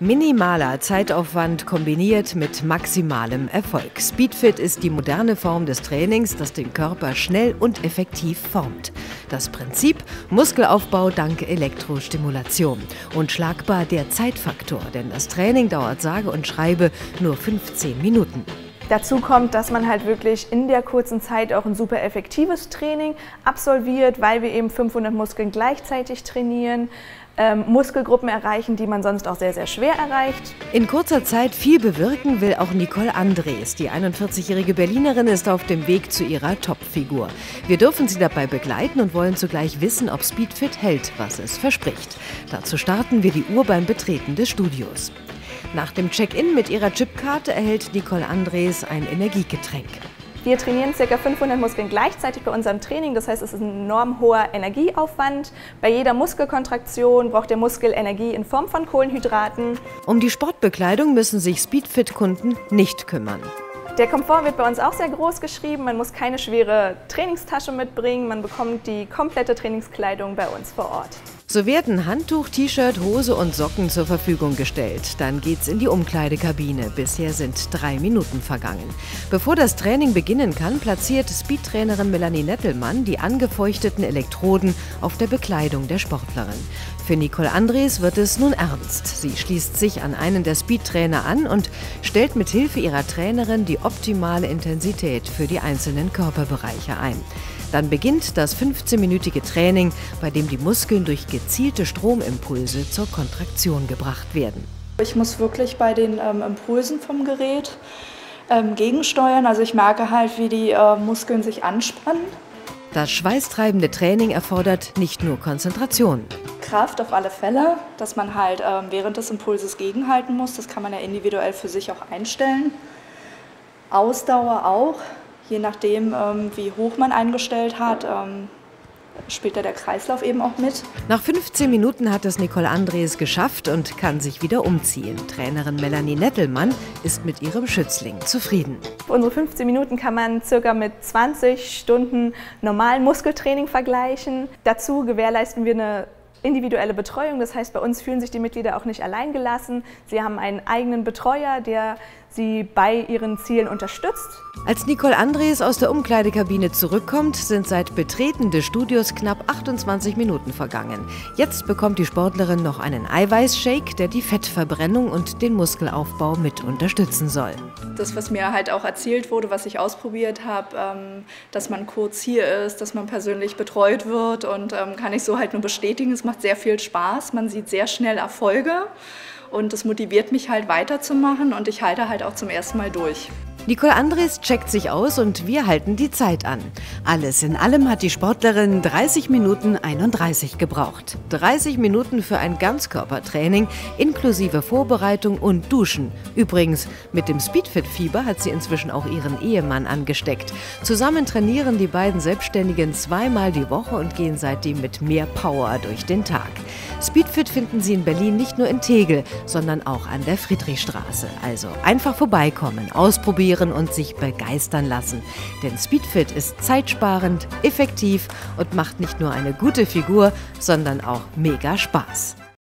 Minimaler Zeitaufwand kombiniert mit maximalem Erfolg. Speedfit ist die moderne Form des Trainings, das den Körper schnell und effektiv formt. Das Prinzip: Muskelaufbau dank Elektrostimulation. Unschlagbar der Zeitfaktor, denn das Training dauert sage und schreibe nur 15 Minuten. Dazu kommt, dass man halt wirklich in der kurzen Zeit auch ein super effektives Training absolviert, weil wir eben 500 Muskeln gleichzeitig trainieren, Muskelgruppen erreichen, die man sonst auch sehr, sehr schwer erreicht. In kurzer Zeit viel bewirken will auch Nicole Andres. Die 41-jährige Berlinerin ist auf dem Weg zu ihrer Topfigur. Wir dürfen sie dabei begleiten und wollen zugleich wissen, ob Speedfit hält, was es verspricht. Dazu starten wir die Uhr beim Betreten des Studios. Nach dem Check-in mit ihrer Chipkarte erhält Nicole Andres ein Energiegetränk. Wir trainieren ca. 500 Muskeln gleichzeitig bei unserem Training, das heißt, es ist ein enorm hoher Energieaufwand. Bei jeder Muskelkontraktion braucht der Muskel Energie in Form von Kohlenhydraten. Um die Sportbekleidung müssen sich Speedfit-Kunden nicht kümmern. Der Komfort wird bei uns auch sehr groß geschrieben, man muss keine schwere Trainingstasche mitbringen, man bekommt die komplette Trainingskleidung bei uns vor Ort. So werden Handtuch, T-Shirt, Hose und Socken zur Verfügung gestellt. Dann geht's in die Umkleidekabine. Bisher sind 3 Minuten vergangen. Bevor das Training beginnen kann, platziert Speedtrainerin Melanie Nettelmann die angefeuchteten Elektroden auf der Bekleidung der Sportlerin. Für Nicole Andres wird es nun ernst. Sie schließt sich an einen der Speedtrainer an und stellt mit Hilfe ihrer Trainerin die optimale Intensität für die einzelnen Körperbereiche ein. Dann beginnt das 15-minütige Training, bei dem die Muskeln durch gezielte Stromimpulse zur Kontraktion gebracht werden. Ich muss wirklich bei den Impulsen vom Gerät gegensteuern. Also ich merke halt, wie die Muskeln sich anspannen. Das schweißtreibende Training erfordert nicht nur Konzentration. Kraft auf alle Fälle, dass man halt während des Impulses gegenhalten muss. Das kann man ja individuell für sich auch einstellen. Ausdauer auch. Je nachdem, wie hoch man eingestellt hat, spielt da der Kreislauf eben auch mit. Nach 15 Minuten hat es Nicole Andres geschafft und kann sich wieder umziehen. Trainerin Melanie Nettelmann ist mit ihrem Schützling zufrieden. Unsere 15 Minuten kann man circa mit 20 Stunden normalen Muskeltraining vergleichen. Dazu gewährleisten wir eine individuelle Betreuung, das heißt, bei uns fühlen sich die Mitglieder auch nicht allein gelassen. Sie haben einen eigenen Betreuer, der sie bei ihren Zielen unterstützt. Als Nicole Andres aus der Umkleidekabine zurückkommt, sind seit Betreten des Studios knapp 28 Minuten vergangen. Jetzt bekommt die Sportlerin noch einen Eiweißshake, der die Fettverbrennung und den Muskelaufbau mit unterstützen soll. Das, was mir halt auch erzählt wurde, was ich ausprobiert habe, dass man kurz hier ist, dass man persönlich betreut wird und kann ich so halt nur bestätigen, es macht sehr viel Spaß, man sieht sehr schnell Erfolge. Und das motiviert mich halt weiterzumachen und ich halte halt auch zum ersten Mal durch. Nicole Andres checkt sich aus und wir halten die Zeit an. Alles in allem hat die Sportlerin 30 Minuten 31 gebraucht. 30 Minuten für ein Ganzkörpertraining inklusive Vorbereitung und Duschen. Übrigens, mit dem Speedfit-Fieber hat sie inzwischen auch ihren Ehemann angesteckt. Zusammen trainieren die beiden Selbstständigen 2-mal die Woche und gehen seitdem mit mehr Power durch den Tag. Speedfit finden Sie in Berlin nicht nur in Tegel, sondern auch an der Friedrichstraße. Also einfach vorbeikommen, ausprobieren und sich begeistern lassen. Denn Speedfit ist zeitsparend, effektiv und macht nicht nur eine gute Figur, sondern auch mega Spaß.